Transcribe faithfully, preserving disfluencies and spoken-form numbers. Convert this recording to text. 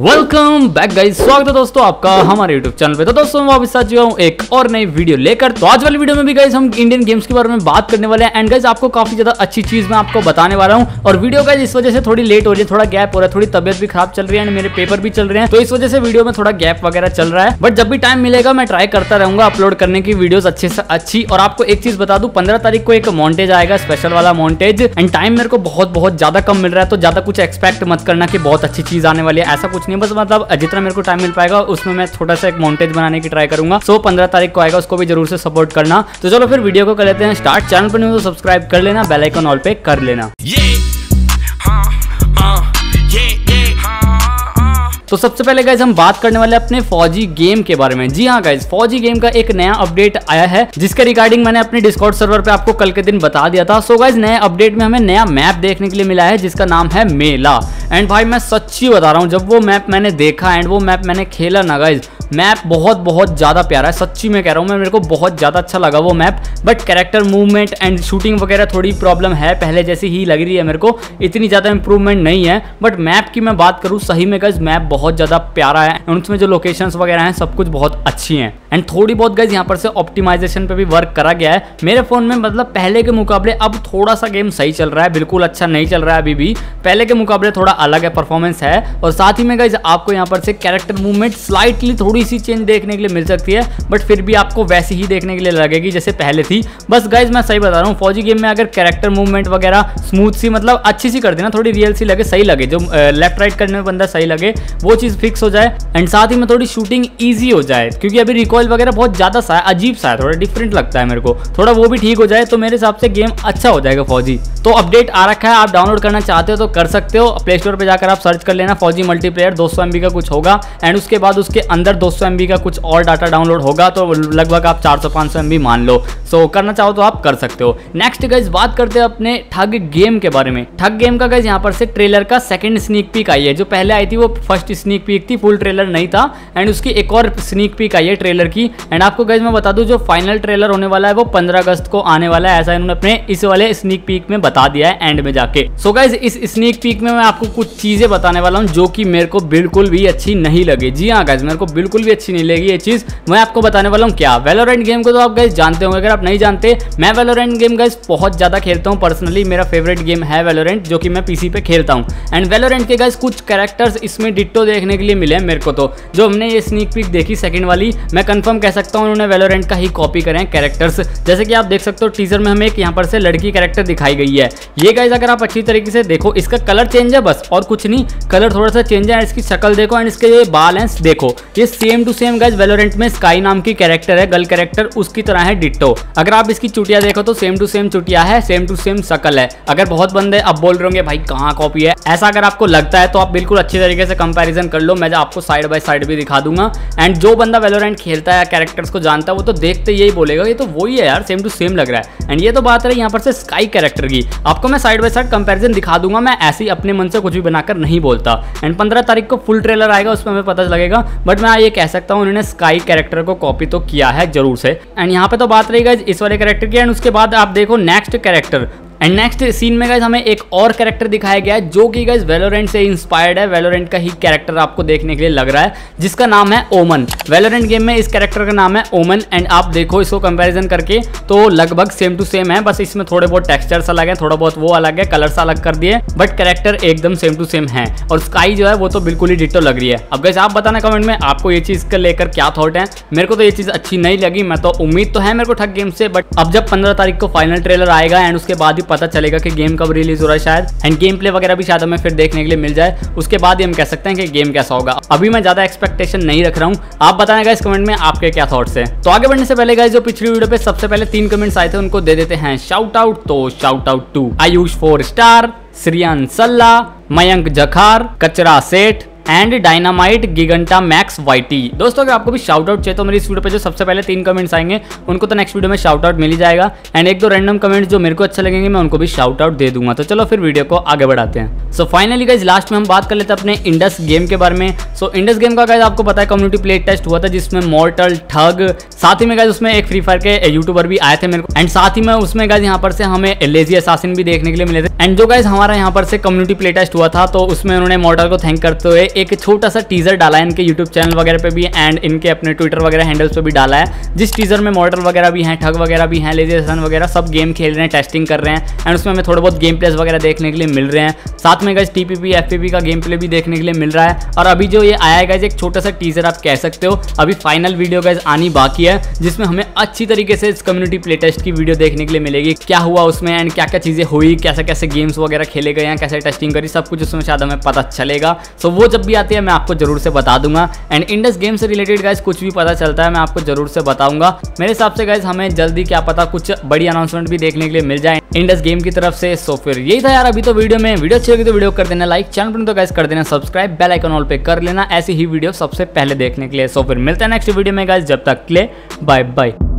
Welcome back guys, स्वागत है दोस्तों आपका हमारे यूट्यूब चैनल पे। तो दोस्तों मैं वापस आ चुका हूँ एक और नई वीडियो लेकर। तो आज वाली वीडियो में भी गाइस हम इंडियन गेम्स के बारे में बात करने वाले हैं एंड गाइस आपको काफी ज्यादा अच्छी चीज मैं आपको बताने वाला हूँ। और वीडियो गाइस इस वजह से थोड़ी लेट हो रही है, थोड़ा गैप हो रहा है, थोड़ी तबियत भी खराब चल रही है एंड मेरे पेपर भी चल रहे हैं, तो इस वजह से वीडियो में थोड़ा गैप वगैरह चल रहा है। बट जब भी टाइम मिलेगा मैं ट्राई करता रहूंगा अपलोड करने की वीडियोस अच्छे से अच्छी। और आपको एक चीज बता दूं, पंद्रह तारीख को एक मॉन्टेज आएगा, स्पेशल वाला मॉन्टेज, एंड टाइम मेरे को बहुत बहुत ज्यादा कम मिल रहा है, तो ज्यादा कुछ एक्सपेक्ट मत करना कि बहुत अच्छी चीज आने वाली है, ऐसा कुछ नहीं। बस मतलब जितना मेरे को टाइम मिल पाएगा उसमें मैं छोटा सा एक मॉन्टेज बनाने की ट्राई करूंगा। सो पंद्रह तारीख को आएगा, उसको भी जरूर से सपोर्ट करना। तो चलो फिर वीडियो को कर लेते हैं स्टार्ट। चैनल पर नहीं हो तो सब्सक्राइब कर लेना, बेल आइकन ऑल पे कर लेना। तो सबसे पहले गाइज हम बात करने वाले अपने फौजी गेम के बारे में। जी हाँ गाइज, फौजी गेम का एक नया अपडेट आया है जिसके रिगार्डिंग मैंने अपने डिस्कॉर्ड सर्वर पे आपको कल के दिन बता दिया था। सो गाइज नए अपडेट में हमें नया मैप देखने के लिए मिला है जिसका नाम है मेला। एंड भाई मैं सच्ची बता रहा हूँ, जब वो मैप मैंने देखा एंड वो मैप मैंने खेला ना गाइज, मैप बहुत बहुत ज़्यादा प्यारा है, सच्ची में कह रहा हूँ मैं, मेरे को बहुत ज़्यादा अच्छा लगा वो map. But character movement and shooting वगैरह थोड़ी प्रॉब्लम है, पहले जैसी ही लग रही है मेरे को, इतनी ज़्यादा इंप्रूवमेंट नहीं है। बट मैप की मैं बात करूँ, सही में गाइज मैप बहुत ज़्यादा प्यारा है, उसमें जो लोकेशंस वगैरह हैं सब कुछ बहुत अच्छी हैं। एंड थोड़ी बहुत गाइज यहाँ पर से ऑप्टिमाइजेशन पे भी वर्क करा गया है मेरे फ़ोन में। मतलब पहले के मुकाबले अब थोड़ा सा गेम सही चल रहा है, बिल्कुल अच्छा नहीं चल रहा है अभी भी, पहले के मुकाबले थोड़ा अलग है परफॉर्मेंस है। और साथ ही में गाइज आपको यहाँ पर से कैरेक्टर मूवमेंट स्लाइटली थोड़ी सी चेंज देखने के लिए मिल सकती है, बट फिर भी आपको वैसी ही देखने के लिए लगेगी जैसे पहले थी। बस गाइज मैं सही बता रहा हूँ, फौजी गेम में अगर कैरेक्टर मूवमेंट वगैरह स्मूथ सी, मतलब अच्छी सी कर देना, थोड़ी रियल सी लगे, सही लगे, जो लेफ्ट राइट करने में बंदा सही लगे, वो चीज़ फिक्स हो जाए। एंड साथ ही में थोड़ी शूटिंग ईजी हो जाए, क्योंकि अभी रिकॉइल वगैरह बहुत ज़्यादा सा है, अजीब सा है, थोड़ा डिफरेंट लगता है मेरे को, थोड़ा वो भी ठीक हो जाए तो मेरे हिसाब से गेम अच्छा हो जाएगा फौजी। तो अपडेट आ रखा है, आप डाउनलोड करना चाहते हो तो कर सकते हो, प्ले स्टोर पर जाकर आप सर्च कर लेना फौजी मल्टीप्लेयर, दो सौ एम बी का कुछ होगा एंड उसके बाद उसके अंदर दो सौ एम बी का कुछ और डाटा डाउनलोड होगा, तो लगभग आप चार सौ पाँच सौ एम बी मान लो। सो करना चाहो तो आप कर सकते हो। नेक्स्ट गाइज बात करते हैं अपने ठग गेम के बारे में। ठग गेम का गाइज यहाँ पर से ट्रेलर का सेकंड स्नीक पीक आई है, जो पहले आई थी वो फर्स्ट स्नीक पीक थी, फुल ट्रेलर नहीं था। एंड उसकी एक और स्नीक पीक आई है ट्रेलर की। एंड आपको गाइज मैं बता दूं, जो फाइनल ट्रेलर होने वाला है वो पंद्रह अगस्त को आने वाला है, ऐसा इन्होंने अपने इस वाले स्नीक पीक में बता दिया है एंड में जाके। सो गाइज इस स्नीक पीक में मैं आपको कुछ चीजें बताने वाला हूँ जो कि मेरे को बिल्कुल भी अच्छी नहीं लगी। जी हाँ गाइज, मेरे को बिल्कुल भी अच्छी नहीं लगी ये चीज। मैं आपको बताने वाला हूँ क्या। वैलोरेंट गेम को तो आप गाइज जानते होंगे, अगर आप नहीं जानते, मैं वैलोरेंट गेम गाइज बहुत ज्यादा खेलता हूँ पर्सनली, मेरा फेवरेट गेम है वैलोरेंट, जो कि मैं पीसी पे खेलता हूँ। एंड वैलोरेंट के गाइज कुछ कैरेक्टर्स इसमें डिट्टो देखने के लिए मिले हैं मेरे को। तो जो हमने ये स्नीक पीक देखी सेकंड वाली, मैं कंफर्म कह सकता हूँ उन्होंने वैलोरेंट का ही कॉपी करे हैं कैरेक्टर्स। जैसे कि आप देख सकते हो टीजर में हमें एक यहाँ पर से लड़की कैरेक्टर दिखाई गई है। ये गाइज अगर आप अच्छी तरीके से देखो, इसका कलर चेंज है बस, और कुछ नहीं, कलर थोड़ा सा चेंज है। इसकी शक्ल देखो एंड इसके ये बाल हैं देखो, ये same to same guys Valorant में स्काई नाम की कैरेक्टर है, गर्ल कैरेक्टर, उसकी तरह है डिट्टो। अगर आप इसकी चुटिया देखो तो सेम टू सेम चुटिया है, सेम टू सेम शक्ल है। अगर बहुत बंदे अब बोल रहे होंगे भाई कहाँ कॉपी है, ऐसा अगर आपको लगता है तो आप बिल्कुल अच्छी तरीके से कंपैरिजन कर लो, मैं आपको साइड बाय साइड भी दिखा दूंगा। एंड जो बंदा वैलोरेंट खेलता है, कैरेक्टर्स को जानता है, वो तो देखते यही बोलेगा ये तो वही है यार, सेम टू सेम लग रहा है। एंड ये तो बात रही यहाँ पर से स्काई कैरेक्टर की, आपको मैं साइड बाय साइड कंपैरिजन दिखा दूंगा, मैं ऐसे ही अपने मन से कुछ भी बनाकर नहीं बोलता। एंड पंद्रह तारीख को फुल ट्रेलर आएगा, उसमें हमें पता लगेगा। बट मैं ये कह सकता हूँ उन्होंने स्काई कैरेक्टर को कॉपी तो किया है जरूर से। एंड यहाँ पे तो बात रही गाइज इस वाले कैरेक्टर की। एंड उसके बाद आप देखो next character, and next scene में गाइज हमें एक और कैरेक्टर दिखाया गया है जो कि गाइज वैलोरेंट से इंस्पायर्ड है, वैलोरेंट का ही कैरेक्टर आपको देखने के लिए लग रहा है, जिसका नाम है ओमन। वैलोरेंट गेम में इस कैरेक्टर का नाम है ओमन। एंड आप देखो इसको कंपैरिजन करके तो लगभग सेम टू सेम है, बस इसमें थोड़े बहुत टेक्सचर्स अलग है, थोड़ा बहुत वो अलग है, कलर्स अलग कर दिए, बट कैरेक्टर एकदम सेम टू सेम है। और स्काई जो है वो तो बिल्कुल ही डिट्टो लग रही है। अब गाइज आप बताना कमेंट में आपको ये चीज को लेकर क्या थॉट है। मेरे को तो ये चीज अच्छी नहीं लगी, मैं तो उम्मीद तो है मेरे को ठग गेम से, बट अब जब पंद्रह तारीख को फाइनल ट्रेलर आएगा एंड उसके बाद ही पता चलेगा कि गेम कब रिलीज हो रहा है शायद, एंड गेम प्ले वगैरह भी शायद हमें फिर देखने के लिए मिल जाए, उसके बाद ही हम कह सकते हैं कि गेम कैसा होगा। अभी मैं ज्यादा एक्सपेक्टेशन नहीं रख रहा हूँ, आप बताना गाइस कमेंट में आपके क्या थॉट्स हैं। तो आगे बढ़ने से पहले गाइस जो पिछली वीडियो पे सबसे पहले तीन कमेंट्स आए थे उनको दे देते हैं शाउट आउट। तो shout out to Ayush four star, Shriyan Salla, Mayank Jakhar, Kachra Seth and dynamite giganta max YT. दोस्तों अगर आपको भी शाउट आउट चाहिए तो मेरी इस वीडियो पे जो सबसे पहले तीन कमेंट्स आएंगे उनको तो नेक्स्ट वीडियो में शाउट आउट मिल ही जाएगा। एंड एक दो रैंडम कमेंट्स जो मेरे को अच्छे लगेंगे मैं उनको भी शाउट आउट दे दूंगा। तो चलो फिर वीडियो को आगे बढ़ाते हैं। सो फाइनली गाइज लास्ट में हम बात कर लेते हैं अपने इंडस गेम के बारे में। सो so, इंडस गेम का गाइज आपको पता है कम्युनिटी प्ले टेस्ट हुआ था जिसमें मॉर्टल, ठग, साथ ही में गाइज उसमें एक फ्री फायर के यूट्यूबर भी आए थे मेरे को। एंड साथ ही में उसमें गाइज यहाँ पर से हमें लेजी असासिन भी देखने के लिए मिले थे। एंड जो गाइज हमारा यहाँ पर से कम्युनिटी प्ले टेस्ट हुआ था तो उसमें उन्होंने मॉर्टल को थैंक करते हुए एक छोटा सा टीजर डाला है इनके यूट्यूब चैनल वगैरह पे भी एंड इनके अपने ट्विटर वगैरह हैंडल्स पे भी डाला है, जिस टीजर में मॉडल वगैरह भी हैं, ठग वगैरह भी हैं, लेजेसन वगैरह सब गेम खेल रहे हैं, टेस्टिंग कर रहे हैं एंड उसमें हमें थोड़े बहुत गेम प्लेस वगैरह देखने के लिए मिल रहे हैं। साथ में गाइस टीपीपी एफपीपी का गेम प्ले भी देखने के लिए मिल रहा है। और अभी जो ये आया है गाइस एक छोटा सा टीजर आप कह सकते हो, अभी फाइनल वीडियो गाइस आनी बाकी है जिसमें हमें अच्छी तरीके से इस कम्युनिटी प्ले टेस्ट की वीडियो देखने के लिए मिलेगी, क्या हुआ उसमें एंड क्या क्या चीजें हुई, कैसे कैसे गेम्स वगैरह खेले गए हैं, कैसे टेस्टिंग करी, सब कुछ उसमें शायद हमें पता चलेगा। सो वो जब भी आती है मैं आपको जरूर से बता दूंगा एंड इंडस गेम से रिलेटेड गाइस कुछ भी पता चलता है मैं आपको जरूर से बताऊंगा। मेरे हिसाब से गाइस हमें जल्दी क्या पता कुछ बड़ी अनाउंसमेंट भी देखने के लिए मिल जाए इंडस गेम की तरफ से। सो फिर यही था यार अभी तो वीडियो में, वीडियो अच्छी लगी तो वीडियो कर देना लाइक, चैनल पर तो गाइस कर देना सब्सक्राइब, बेल आइकन ऑल पे कर लेना ऐसी ही वीडियो सबसे पहले देखने के लिए। सो फिर मिलते हैं नेक्स्ट वीडियो में गाइस, जब तक के लिए बाय बाय।